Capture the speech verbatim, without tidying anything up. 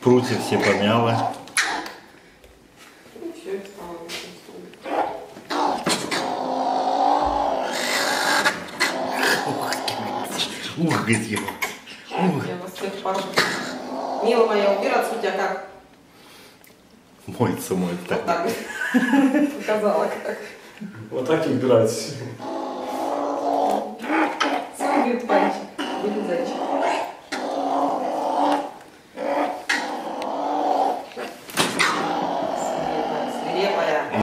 Прутья все помяла. Ух, говорит его. Ух. Я вас всех пожалуйста. Мила моя, убираться у тебя как? Моется, моется. Вот так. Показала как. Вот так и убирать.